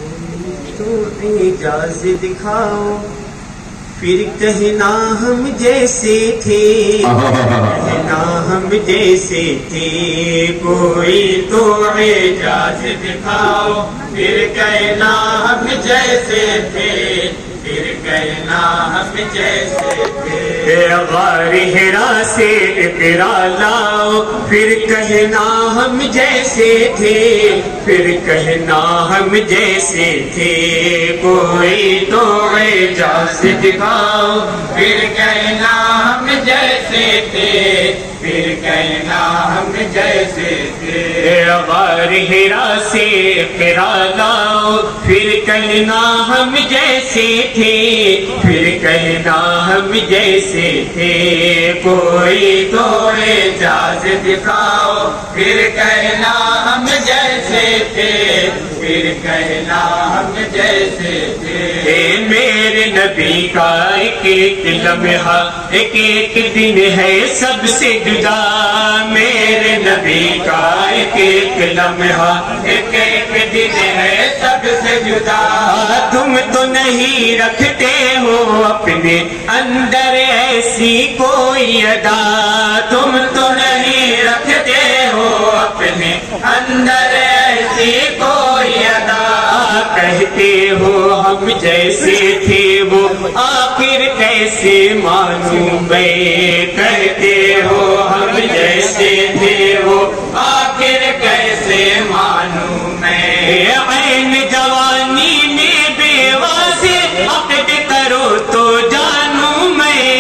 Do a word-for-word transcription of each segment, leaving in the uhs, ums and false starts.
تو اعجاز دکھاؤ پھر کہنا ہم جیسے تھے، کہنا ہم جیسے تھے، کوئی تو اعجاز دکھاؤ پھر کہنا ہم جیسے تھے، پھر کہنا ہم جیسے تھے۔ غار حرا سے اقرا لاؤ پھر کہنا ہم جیسے تھے، پھر کہنا ہم جیسے تھے، کوئی تو اعجاز دکھاؤ پھر کہنا ہم جیسے تھے، پھر کہنا ہم جیسے تھے۔ غار حرا سے اقرا لاؤ پھر کہنا ہم جیسے تھے، پھر کہنا ہم جیسے تھے، کوئی تو اعجاز دکھاؤ پھر کہنا ہم جیسے تھے، پھر کہنا ہم جیسے تھے۔ میرے نبی کا ایک ایک لمحہ ایک ایک دن ہے سب سے جدا، میرے نبی کا ایک ایک لمحہ ایک ایک دن ہے سب سے جدا۔ تم تو نہیں رکھتے ہو اپنے اندر ایسی کوئی ادا، تم تو نہیں رکھتے ہو اپنے اندر ایسی کوئی ادا، کہتے ہو ہم جیسے تھے وہ آخر کیسے مانوں میں، کہتے ہو ہم جیسے تھے وہ آخر کیسے مانوں میں۔ عین جوانی میں بیوہ سے عقد کرو تو جانوں میں،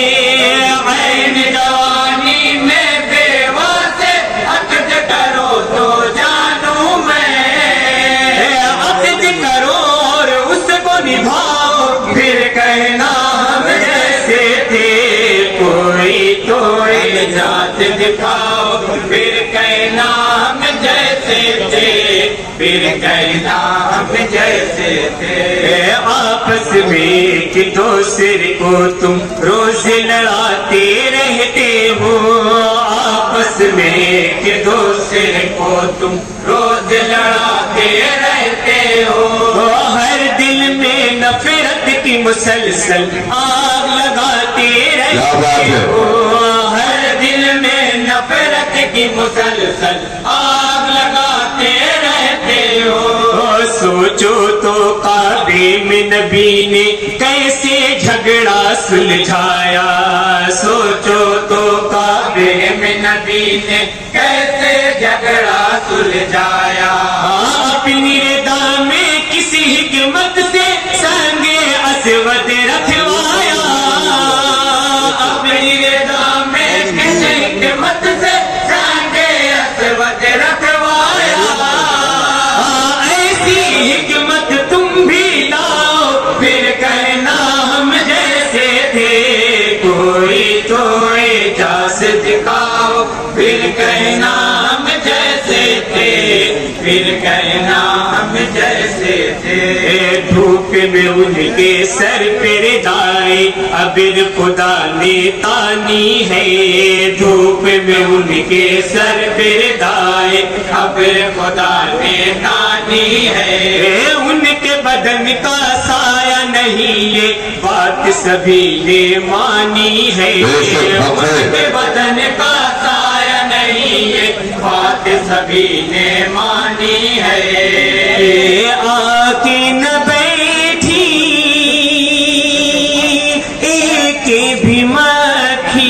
عین جوانی میں بیوہ سے عقد کرو تو جانوں میں، عقد کرو اور اس کو نبھاؤ پھر کہنا ہم جیسے تھے، کوئی تو اعجاز دکھاؤ پھر کہنا ہم جیسے تھے، پھر کہنا ہم جیسے تھے۔ آپس میں کہ دوسرے کو تم روز لڑاتے رہتے ہو، آپس میں کہ دوسرے کو تم روز لڑاتے رہتے ہو، ہر دل میں نفرت کی مسلسل آگ لگاتے رہتے ہو، ہر دل میں نفرت کی مسلسل آگ لگاتے رہتے ہو۔ سوچو تو کعبے میں نبی نے کیسے جھگڑا سلجھایا، سوچو تو کعبے میں نبی نے کیسے جھگڑا سلجھایا، اپنی رضا میں کسی حکمت سے سنگ اسود رکھوایا، اپنی رضا میں کسی حکمت سے سنگ اسود رکھوایا، ایسی حکمت تم بھی لاؤ پھر کہنا ہم جیسے تھے، کوئی تو اعجاز دکھاؤ پھر کہنا ہم جیسے تھے، پھر کہنا ہم جیسے تھے۔ دھوپ میں ان کے سر پہ ردائے ابر خدا نے تانی ہے، دھوپ میں ان کے سر پہ ردائے ابر خدا نے تانی ہے، ان کے بدن کا سایہ نہیں یہ بات سبھی نے مانی ہے، ان کے بدن کا سایہ نہیں یہ بات سبھی نے مانی ہے۔ آ کے نہ بیٹھی ایک بھی مکھی،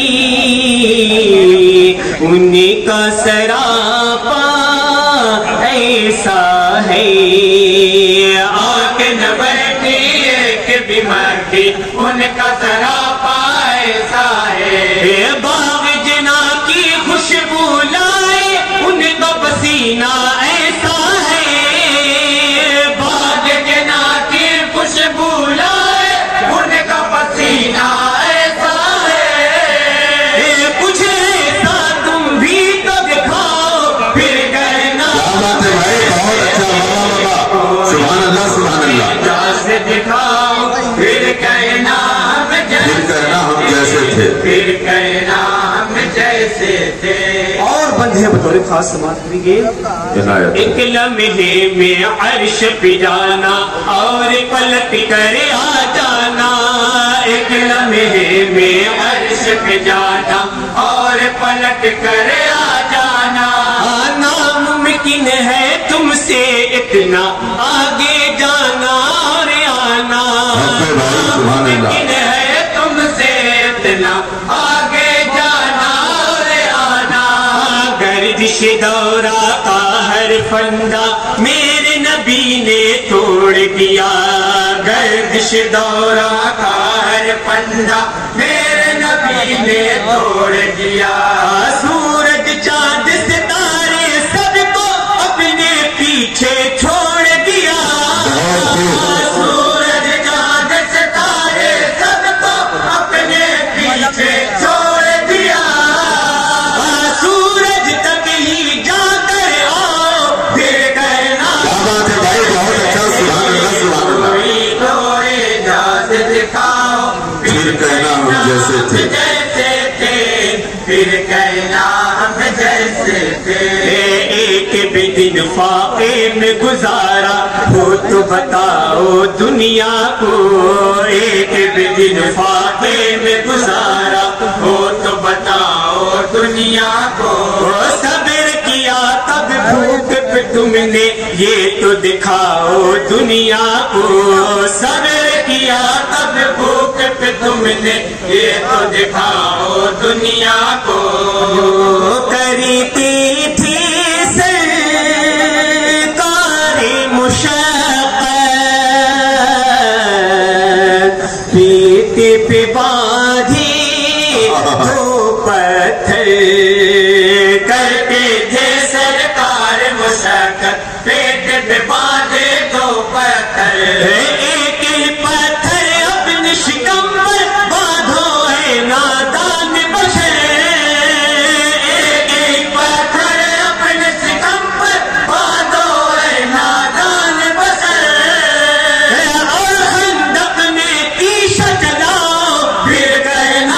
ان کا سراپا ایسا ہے، آ کے نہ بیٹھی ایک بھی مکھی، ان کا سراپا ایسا ہے، باغ جنا کی خوشبو لائے ان کا پسینہ ایسا ہے، باغ جنا کی خوشبو لائے ان کا پسینہ ایسا ہے، کچھ ایسا تم بھی تو دکھاؤ پھر کہنا سبحان اللہ سبحان اللہ دکھاؤ پھر کہنا ہم جیسے پھر کہنا ہم جیسے تھے، پھر کہنا ہم جیسے جیسے تھے. اور بندے بطور خاص سماعت کریں گے. ایک لمحے میں عرش پہ جانا اور پلٹ کر آ جانا. ایک لمحے میں عرش پہ جانا اور پلٹ کر آ جانا. ناممکن ہے تم سے اتنا آگے جانا اور آنا. ناممکن ہے تم سے اتنا آگے جانا اور آنا. گردش دورہ کا ہر فندہ میرے نبی نے توڑ دیا. گردش دورہ کا ہر فندہ میرے نبی نے توڑ دیا. سورج چاند ستارے سب کو اپنے پیچھے چھوڑ دیا. سورج چاند ستارے سب کو اپنے پیچھے چھوڑ دیا. سورج تک ہی جا کر آؤ پھر کرنا. کوئی تو اجازت دکھاؤ پھر کہنا ہم جیسے تھے. پھر کہنا ہم جیسے تھے. ایک بھی دن فاقے میں گزارا ہو تو بتاؤ دنیا کو. ایک بھی دن فاقے میں گزارا ہو تو بتاؤ دنیا کو. صبر کیا تب بھوک پہ تم نے یہ تو دکھاؤ دنیا کو. صبر کیا تب بھوک پہ تم نے یہ تو دکھاؤ دنیا کو. کرتی تھی سرکار مشقت پیٹ پہ باندھی دو پتھر. کرتے تھے سرکار مشقت پیٹ پہ باندھے دو پتھر. ایک پتھر اپنی شکم پر باندھو ہے نادان بشر. ایک پتھر اپنی شکم پر باندھو ہے نادان بشر. اور خندق میں تیشہ چلاؤ پھر کہنا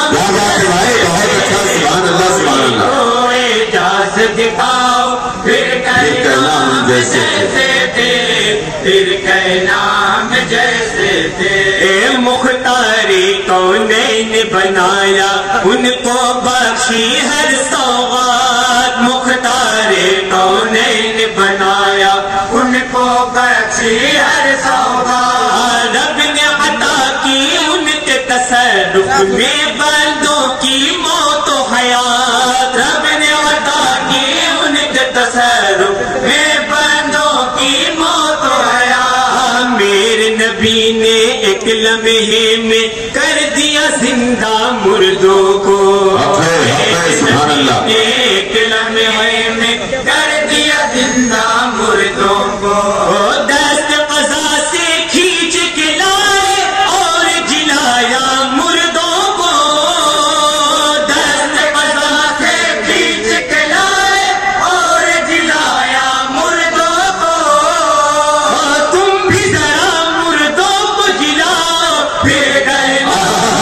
تو اجازت دکھاؤ پھر کہنا ہم جیسے تھے. پھر کہنا ہم جیسے تھے. مختار کونین بنایا ان کو بخشی ہر سوغات. مختار کونین بنایا ان کو بخشی ہر سوغات. رب نے عطا کی ان کے تصرف میں بندوں کی موت و حیات. رب نے عطا کی ان کے تصرف میں بندوں کی موت و حیات. میرے نبی نے ایک لمحے میں کر دیا زندہ مردوں کو. ایک لمحے میں کر دیا زندہ مردوں کو. دست قضا سے کھینچ کے لائے اور جلایا مردوں کو. دست قضا سے کھینچ کے لائے اور جلایا مردوں کو. تم بھی ذرا مردوں کو جلاؤ پھر کہنا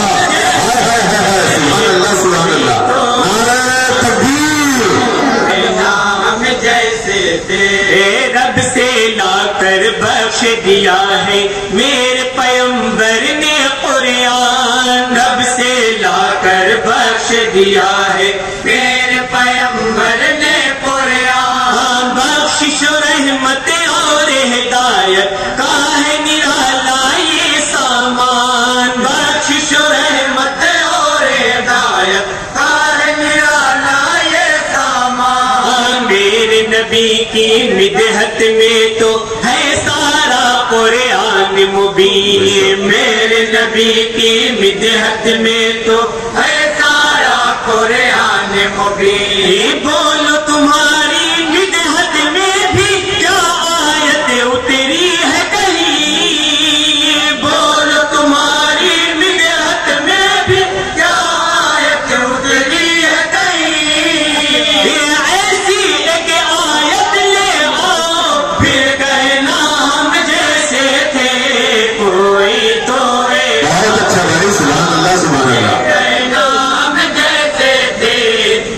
ہم جیسے تھے. رب سے لا کر بخش دیا ہے میرے پیمبر نے قرآن. رب سے لا کر بخش دیا ہے میرے پیمبر نے قرآن. بخشش و رحمت اور ہدایت کا ہے نرالا یہ سامان. بخشش و رحمت اور ہدایت کا ہے نرالا یہ سامان. میرے نبی کی مدحت میں تو ہے سارا قرآن مبین. میرے نبی کی مدحت میں تو ہے سارا قرآن مبین. بولو تمہاری مدحت میں بھی کیا آیت اتری ہے کہیں. بولو تمہاری مدحت میں بھی کیا آیت اتری ہے کہیں. ایسی ایک آیت لے آؤ پھر کہنا ہم جیسے تھے. کوئی تو بہت اچھا بھائی. سبحان اللہ سبحان اللہ. کہنا ہم جیسے تھے.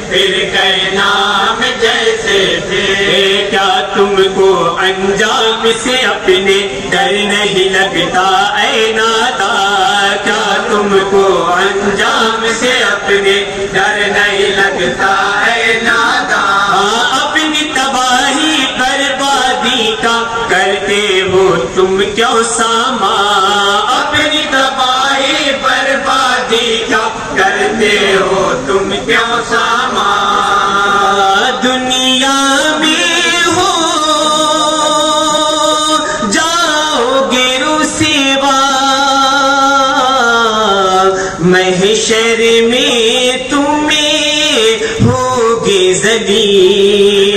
تم کو انجام سے اپنے ڈر نہیں لگتا اے نادان؟ کیا تم کو انجام سے اپنے ڈر نہیں لگتا اے نادان؟ اپنی تباہی بربادی کا کرتے ہو تم کیوں سامان؟ اپنی تباہی بربادی کا کرتے ہو تم کیوں سامان؟ دنیا میں ہو جاؤ گے رسوا، محشر میں تمہیں ہوگے ذلیل۔